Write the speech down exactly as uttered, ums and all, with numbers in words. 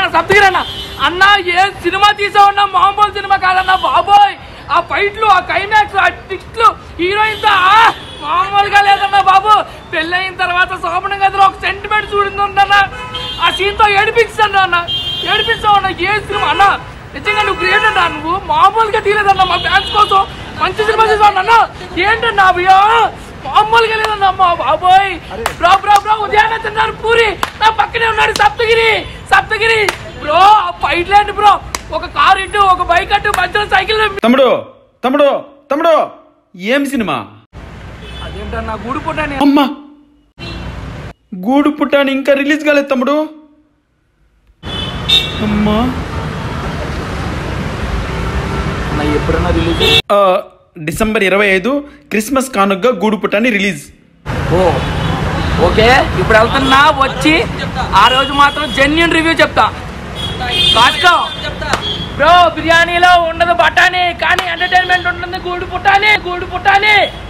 సప్తగిరి అన్న అన్న ఏ సినిమా తీసావన్నా మామూలు సినిమా కాదన్నా బాబోయ్. ఆ ఫైట్లు ఆ క్లైమాక్స్ ఆ ట్విస్ట్లు హీరోయిన్ తో మామూలుగా లేదన్నా బాబు. పెళ్ళయిన తర్వాత శోభన గదిలో ఒక సెంటిమెంట్ చూడిందన్న ఆ సీన్ తో ఏడిపిస్తాను అన్న ఏడిపిస్తావు అన్న. ఏ సినిమా అన్న నిజంగా నువ్వు గ్రేట్ అన్నా. నువ్వు మామూలుగా తీయలేదన్నా మా ఫ్యాన్స్ కోసం మంచి సినిమా తీసావు అన్న. ఏంటన్నా అయ్యో మామూలుగా లేదన్నా అమ్మా బాబోయ్. బ్రో బ్రో బ్రో ఉదయాన్నే తిన్నారు పూరి నా పక్కనే ఉన్నాడు సప్తగిరి సప్తగిరి బ్రో. ఫైట్ లేండి బ్రో. ఒక కారు ఇటు ఒక బైక్ అటు మధ్యలో సైకిల్. తమ్ముడు తమ్ముడు తమ్ముడు ఏం సినిమా? అదేంటన్నా గూడు పుట్టాని. అమ్మా గూడు పుట్టాని ఇంకా రిలీజ్ కాలేదు తమ్ముడు. అమ్మా ఎప్పుడన్నా రిలీజ్? డిసెంబర్ ఇరవై ఐదు క్రిస్మస్ కానుకగా గూడు పుట్టాని రిలీజ్. ఓ ఓకే ఇప్పుడు వెళ్తున్నా. వచ్చి ఆ రోజు మాత్రం జెన్యూన్ రివ్యూ చెప్తా. బ్రో బిర్యానీలో ఉండదు బఠానీ కానీ ఎంటర్టైన్మెంట్ ఉంటుంది. గూడు పుట్టాలి గూడు పుట్టాలి.